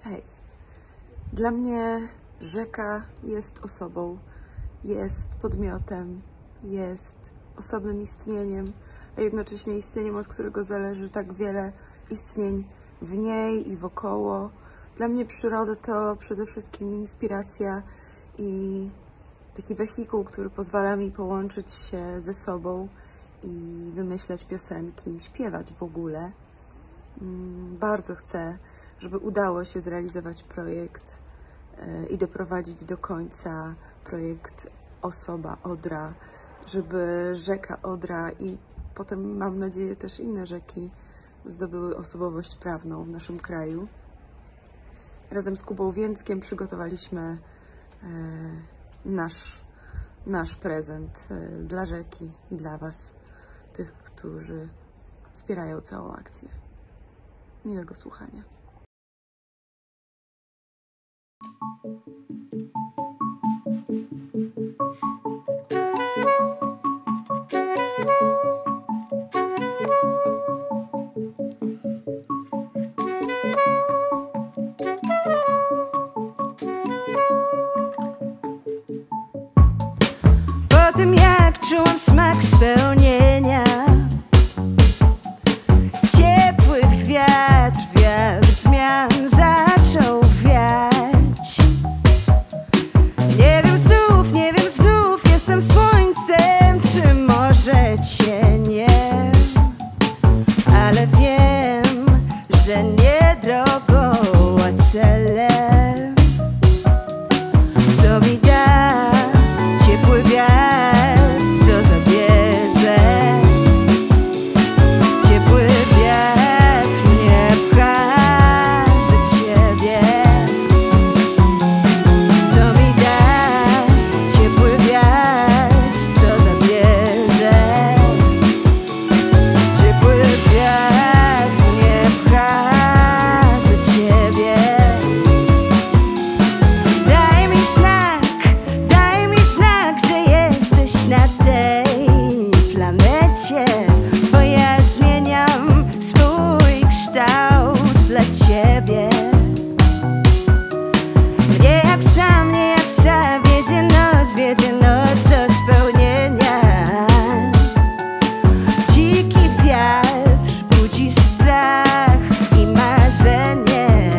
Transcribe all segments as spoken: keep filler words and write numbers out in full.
Hej, dla mnie rzeka jest osobą, jest podmiotem, jest osobnym istnieniem, a jednocześnie istnieniem, od którego zależy tak wiele istnień w niej i wokoło. Dla mnie przyroda to przede wszystkim inspiracja i taki wehikuł, który pozwala mi połączyć się ze sobą i wymyślać piosenki, śpiewać w ogóle. Bardzo chcę, żeby udało się zrealizować projekt i doprowadzić do końca projekt Osoba Odra, żeby rzeka Odra i potem, mam nadzieję, też inne rzeki zdobyły osobowość prawną w naszym kraju. Razem z Kubą Więckiem przygotowaliśmy nasz, nasz prezent dla rzeki i dla Was, tych, którzy wspierają całą akcję. Miłego słuchania. Po tym jak czułam smak spełnienia, ciepły wiatr, wiatr zmian zaczął wiać. Nie wiem znów, nie wiem znów, jestem słońcem, czy może cieniem, ale wiem, że nie drogą, a celem. Co mi da ciepły wiatr, co zabierze? Ciepły wiatr mnie pcha do ciebie. Co mi da ciepły wiatr, co zabierze? Ciepły wiatr mnie pcha do ciebie. Daj mi znak, daj mi znak, że jesteś na tej planecie, bo ja zmieniam swój kształt dla ciebie. Nie jak psa, nie jak psa, wiedzie noc, wiedzie noc do spełnienia. Dziki wiatr budzi strach i marzenie.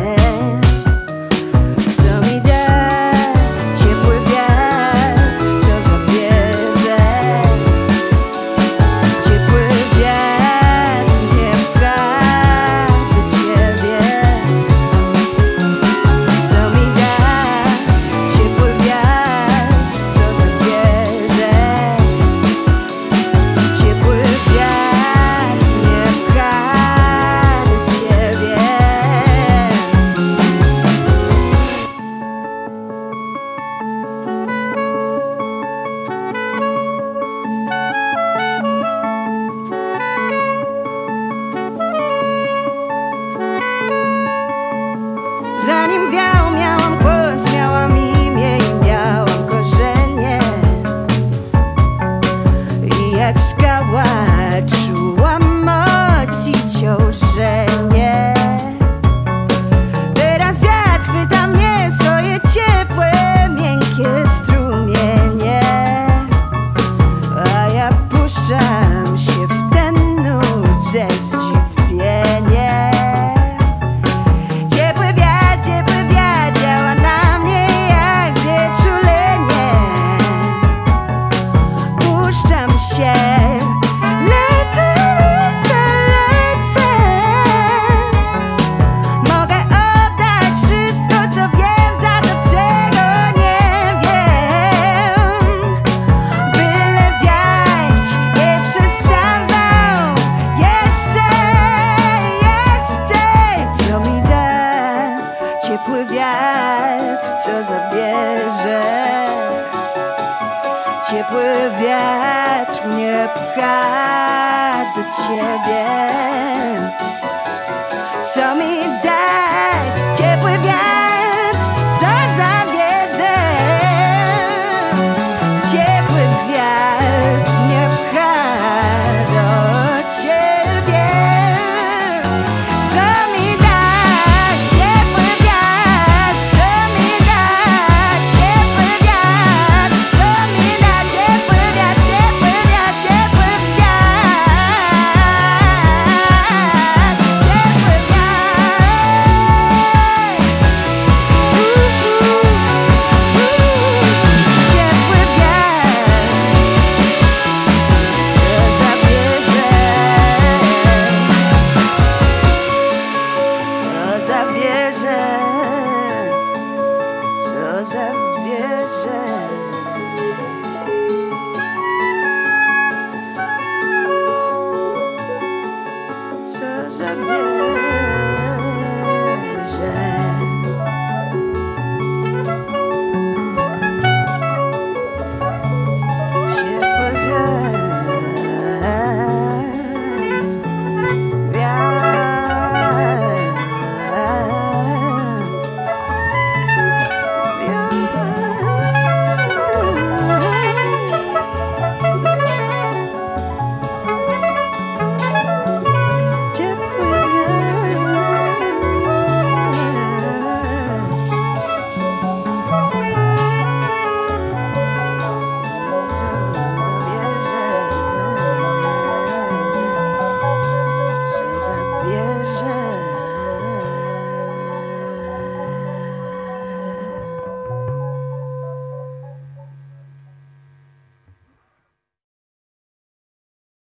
Co mi da ciepły wiatr, co zabierze? Ciepły wiatr mnie pcha do ciebie. Co mi da ciepły wiatr, co zabierze? Ciepły wiatr mnie pcha do ciebie. Zanim wiał, miałam głos, miałam imię i miałam korzenie. I jak skała czułam moc i ciążenie. Teraz wiatr chwyta mnie, swoje ciepłe, miękkie strumienie. A ja puszczam się w ten nurt ze zdziwieniem. Ciepły wiatr, ciepły wiatr działa na mnie jak znieczulenie. Puszczam się, lecę, lecę, lecę. Mogę oddać wszystko, co wiem, za to, czego nie wiem. Byle wiać nie przestawał jeszcze, jeszcze. Co mi da ciepły wiatr, co zabierze? Ciepły wiatr mnie pcha do ciebie. Co mi da ciepły